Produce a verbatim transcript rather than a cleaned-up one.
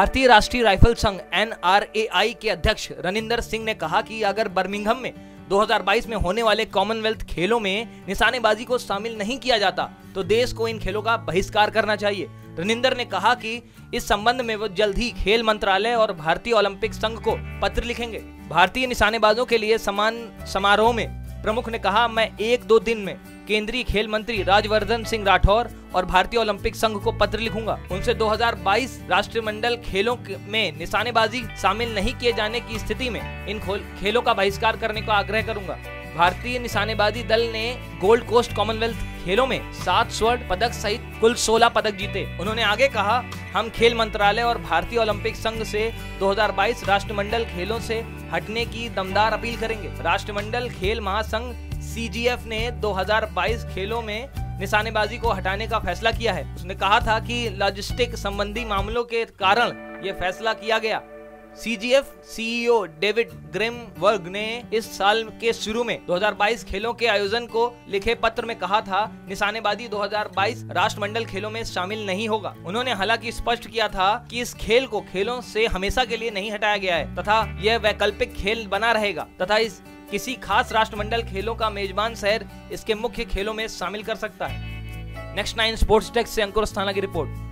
भारतीय राष्ट्रीय राइफल संघ एन आर ए आई के अध्यक्ष रनिंदर सिंह ने कहा कि अगर बर्मिंघम में दो हज़ार बाईस में होने वाले कॉमनवेल्थ खेलों में निशानेबाजी को शामिल नहीं किया जाता तो देश को इन खेलों का बहिष्कार करना चाहिए। रनिंदर ने कहा कि इस संबंध में वो जल्द ही खेल मंत्रालय और भारतीय ओलंपिक संघ को पत्र लिखेंगे। भारतीय निशानेबाजों के लिए सम्मान समारोह में प्रमुख ने कहा, मैं एक दो दिन में केंद्रीय खेल मंत्री राज्यवर्धन सिंह राठौर और भारतीय ओलंपिक संघ को पत्र लिखूंगा। उनसे दो हज़ार बाईस राष्ट्रमंडल खेलों में निशानेबाजी शामिल नहीं किए जाने की स्थिति में इन खेलों का बहिष्कार करने का आग्रह करूंगा। भारतीय निशानेबाजी दल ने गोल्ड कोस्ट कॉमनवेल्थ खेलों में सात स्वर्ण पदक सहित कुल सोलह पदक जीते। उन्होंने आगे कहा, हम खेल मंत्रालय और भारतीय ओलंपिक संघ से दो हज़ार बाईस राष्ट्रमंडल खेलों से हटने की दमदार अपील करेंगे। राष्ट्रमंडल खेल महासंघ सी जी एफ ने दो हज़ार बाईस खेलों में निशानेबाजी को हटाने का फैसला किया है। उसने कहा था कि लॉजिस्टिक संबंधी मामलों के कारण यह फैसला किया गया। सी जी एफ सी ई ओ डेविड ग्रेमवर्ग ने इस साल के शुरू में दो हज़ार बाईस खेलों के आयोजन को लिखे पत्र में कहा था, निशानेबाजी दो हज़ार बाईस राष्ट्रमंडल खेलों में शामिल नहीं होगा। उन्होंने हालांकि स्पष्ट किया था कि इस खेल को खेलों से हमेशा के लिए नहीं हटाया गया है तथा यह वैकल्पिक खेल बना रहेगा तथा इस किसी खास राष्ट्रमंडल खेलों का मेजबान शहर इसके मुख्य खेलों में शामिल कर सकता है। नेक्स्ट नाइन स्पोर्ट्स डेस्क से अंकुर अस्थाना की रिपोर्ट।